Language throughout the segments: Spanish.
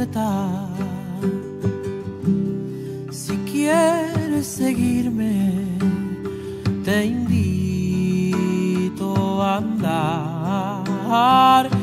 libertad. Si quieres seguirme, te invito a andar.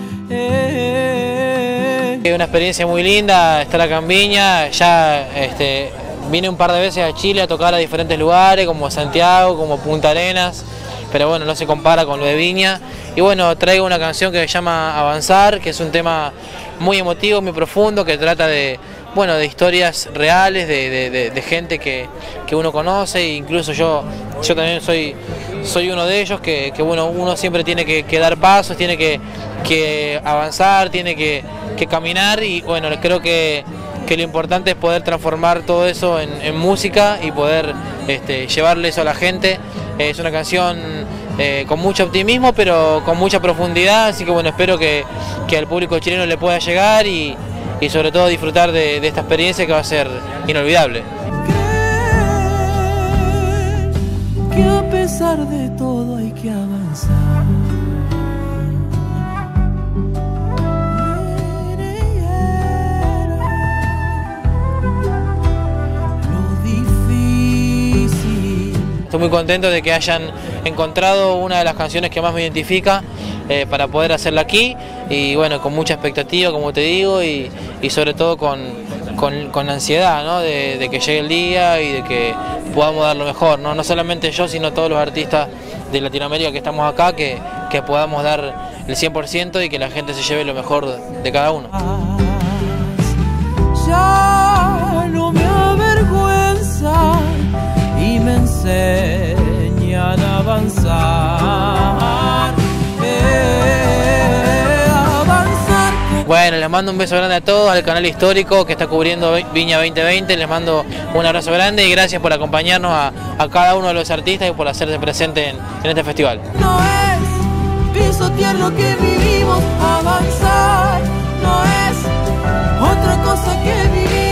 Una experiencia muy linda estar acá en Viña. Ya vine un par de veces a Chile a tocar a diferentes lugares, como Santiago, como Punta Arenas, pero bueno, no se compara con lo de Viña. Y bueno, traigo una canción que se llama Avanzar, que es un tema muy emotivo, muy profundo, que trata de, bueno, de historias reales, de gente que uno conoce, e incluso yo también soy uno de ellos, que bueno, uno siempre tiene que dar pasos, tiene que avanzar, tiene que caminar, y bueno, creo que lo importante es poder transformar todo eso en música y poder llevarle eso a la gente. Es una canción con mucho optimismo, pero con mucha profundidad, así que bueno, espero que al público chileno le pueda llegar y sobre todo disfrutar de esta experiencia que va a ser inolvidable. Que a pesar de todo hay que avanzar. Estoy muy contento de que hayan encontrado una de las canciones que más me identifica para poder hacerla aquí, y bueno, con mucha expectativa, como te digo, y sobre todo con ansiedad, ¿no? de que llegue el día y de que podamos dar lo mejor, no solamente yo, sino todos los artistas de Latinoamérica que estamos acá, que podamos dar el 100% y que la gente se lleve lo mejor de cada uno. Ya no me avergüenza y me enseñan a avanzar, Bueno, les mando un beso grande a todos, al canal histórico que está cubriendo Viña 2020, les mando un abrazo grande y gracias por acompañarnos a cada uno de los artistas y por hacerse presente en este festival. No es pisotear lo que vivimos, avanzar, no es otra cosa que vivir.